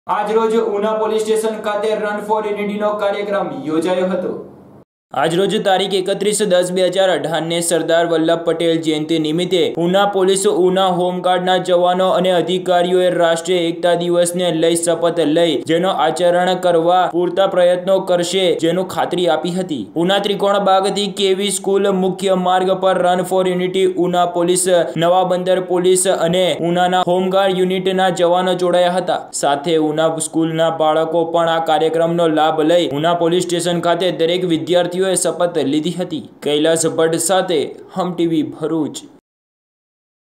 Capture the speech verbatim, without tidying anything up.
આજરોજ Una police station ખાતે run for યુનિટીનો કાર્યક્રમ યોજાયો હતો। આજરોજ તારીખ એકત્રીસ દસ બે હજાર અઢાર ને સરદાર વલ્લભ પટેલ જયંતિ નિમિત્તે ઉના પોલીસ ઉના હોમગાર્ડના જવાનો અને અધિકારીઓએ રાષ્ટ્રીય એકતા દિવસને લઈ શપથ લઈ જેનો આચરણ કરવા પૂરતા પ્રયત્નો કરશે જેનું ખાતરી આપી હતી। ઉના ત્રિકોણબાગથી કેવી સ્કૂલ મુખ્ય માર્ગ પર run for unity Una police, Nava Bandar police અને ઉનાના હોમગાર્ડ યુનિટના જવાનો જોડાયા હતા। સાથે ઉના સ્કૂલના બાળકો પણ આ કાર્યક્રમનો લાભ લઈ ઉના પોલીસ સ્ટેશન ખાતે દરેક વિદ્યાર્થીઓ શપથ લીધી હતી। કૈલાસ ભટ્ટ સાથે હમ ટીવી ભરૂચ।